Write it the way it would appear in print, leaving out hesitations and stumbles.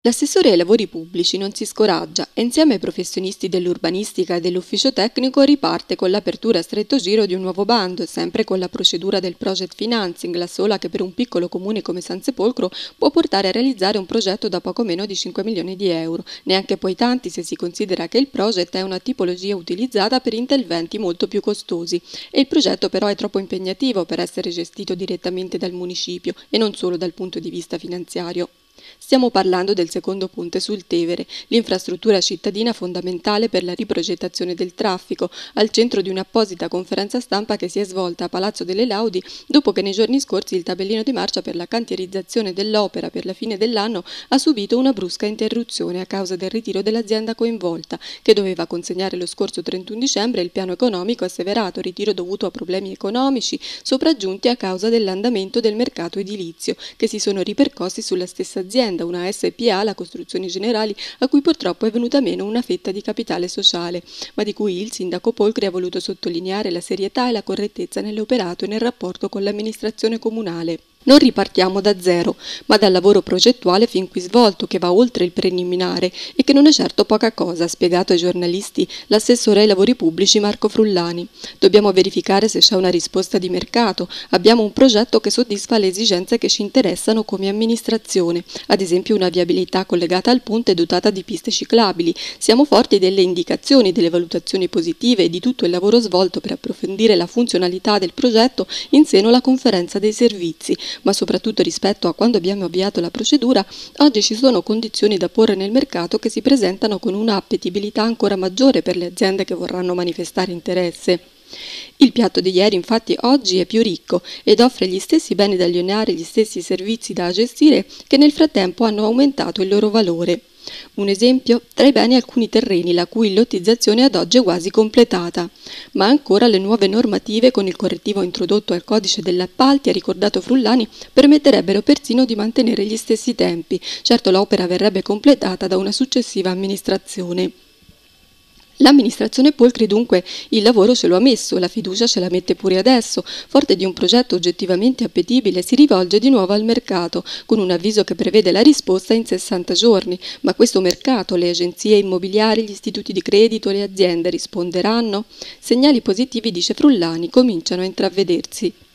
L'assessore ai lavori pubblici non si scoraggia e insieme ai professionisti dell'urbanistica e dell'ufficio tecnico riparte con l'apertura a stretto giro di un nuovo bando, sempre con la procedura del project financing, la sola che per un piccolo comune come San Sepolcro può portare a realizzare un progetto da poco meno di 5 milioni di euro, neanche poi tanti se si considera che il project è una tipologia utilizzata per interventi molto più costosi e il progetto però è troppo impegnativo per essere gestito direttamente dal municipio e non solo dal punto di vista finanziario. Stiamo parlando del secondo ponte sul Tevere, l'infrastruttura cittadina fondamentale per la riprogettazione del traffico, al centro di un'apposita conferenza stampa che si è svolta a Palazzo delle Laudi dopo che nei giorni scorsi il tabellino di marcia per la cantierizzazione dell'opera per la fine dell'anno ha subito una brusca interruzione a causa del ritiro dell'azienda coinvolta, che doveva consegnare lo scorso 31 dicembre il piano economico asseverato, ritiro dovuto a problemi economici sopraggiunti a causa dell'andamento del mercato edilizio, che si sono ripercossi sulla stessa azienda, una SPA, la Costruzioni Generali, a cui purtroppo è venuta meno una fetta di capitale sociale, ma di cui il sindaco Polcri ha voluto sottolineare la serietà e la correttezza nell'operato e nel rapporto con l'amministrazione comunale. Non ripartiamo da zero, ma dal lavoro progettuale fin qui svolto che va oltre il preliminare e che non è certo poca cosa, ha spiegato ai giornalisti l'assessore ai lavori pubblici Marco Frullani. Dobbiamo verificare se c'è una risposta di mercato, abbiamo un progetto che soddisfa le esigenze che ci interessano come amministrazione, ad esempio una viabilità collegata al ponte dotata di piste ciclabili. Siamo forti delle indicazioni, delle valutazioni positive e di tutto il lavoro svolto per approfondire la funzionalità del progetto in seno alla conferenza dei servizi, ma soprattutto rispetto a quando abbiamo avviato la procedura, oggi ci sono condizioni da porre nel mercato che si presentano con una appetibilità ancora maggiore per le aziende che vorranno manifestare interesse. Il piatto di ieri infatti oggi è più ricco ed offre gli stessi beni da allienare, gli stessi servizi da gestire che nel frattempo hanno aumentato il loro valore. Un esempio? Tra i beni alcuni terreni la cui lottizzazione ad oggi è quasi completata, ma ancora le nuove normative con il correttivo introdotto al codice degli appalti, ha ricordato Frullani, permetterebbero persino di mantenere gli stessi tempi. Certo l'opera verrebbe completata da una successiva amministrazione. L'amministrazione Polcri dunque il lavoro ce lo ha messo, la fiducia ce la mette pure adesso, forte di un progetto oggettivamente appetibile si rivolge di nuovo al mercato, con un avviso che prevede la risposta in 60 giorni, ma questo mercato, le agenzie immobiliari, gli istituti di credito, le aziende risponderanno? Segnali positivi, dice Frullani, cominciano a intravvedersi.